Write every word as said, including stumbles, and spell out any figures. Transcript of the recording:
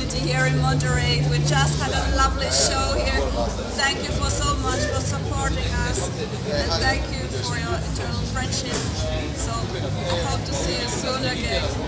community here in Monterey. We just had a lovely show here. Thank you for so much for supporting us, and thank you for your eternal friendship. So I hope to see you soon again.